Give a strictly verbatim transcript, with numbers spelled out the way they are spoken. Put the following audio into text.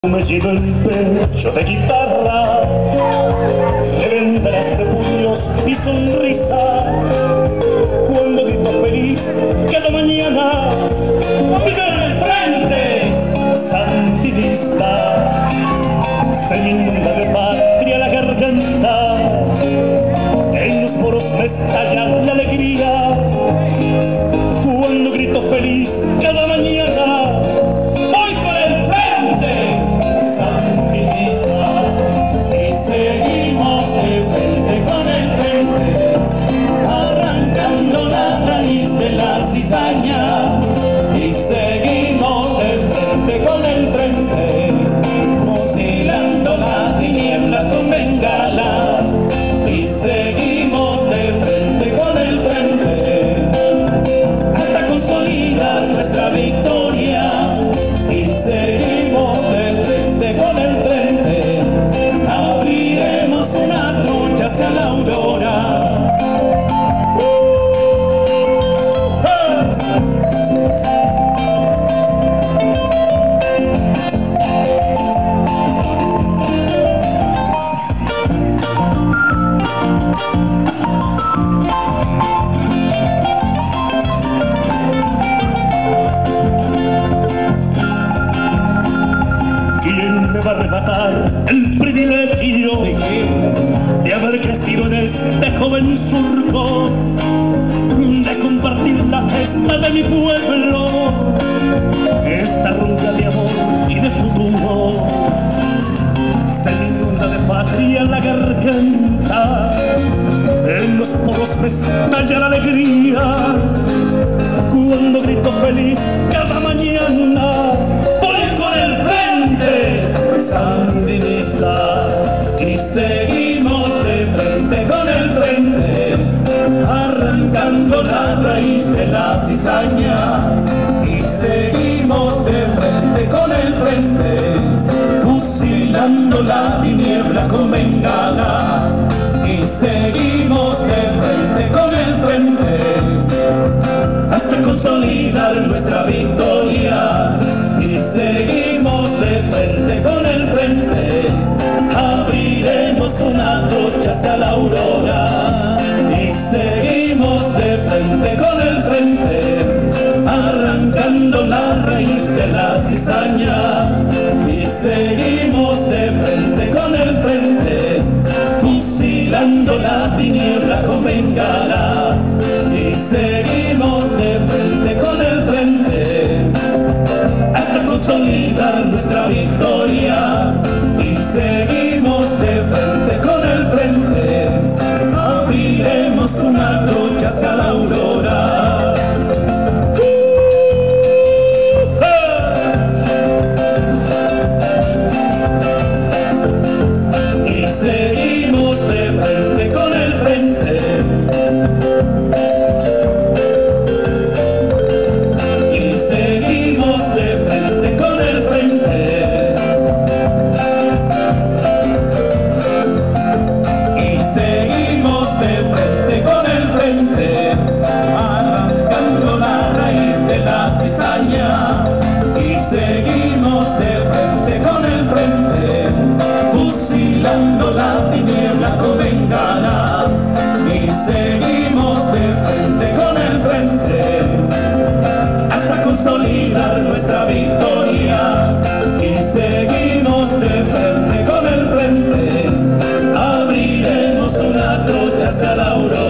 Me llevo el pecho de guitarra, de vendas de puños y sonrisa, cuando grito feliz cada mañana, ¡viva el frente sandinista! Se me inunda de patria la garganta, en los poros me estalla la alegría, cuando grito feliz cada mañana, ¡voy por el frente! Y seguimos de frente con el frente, fusilando la tiniebla con bengala. Y seguimos de frente con el frente, hasta consolidar nuestra victoria. Y seguimos de frente con el frente, abriremos una noche hacia la aurora. ¿Quién me va a arrebatar el privilegio de haber crecido en este joven surco, de compartir la gesta de mi pueblo, esta ronda de amor y de futuro? Se me inunda de patria la garganta, en los poros me estalla la alegría, cuando grito feliz cada mañana, voy con el frente sandinista. Y seguimos de frente con el frente, arrancando la raíz de la cizaña. Y seguimos de frente con el frente, fusilando la tiniebla con bengala. Y seguimos de frente con el frente, hasta consolidar nuestra victoria. Y seguimos de frente con el frente, abriremos una trocha hacia la aurora. Y seguimos de frente con el frente, arrancando la raíz de la cizaña. Y seguimos de frente con el frente, fusilando la tiniebla con bengala. Y seguimos de frente con el frente, hasta consolidar nuestra victoria. Y seguimos de frente con el frente, abriremos una trocha hacia la aurora. Y seguimos de frente con el frente, fusilando la tiniebla con bengala. Y seguimos de frente con el frente, hasta consolidar nuestra victoria. Y seguimos de frente con el frente, abriremos una trocha hacia la aurora.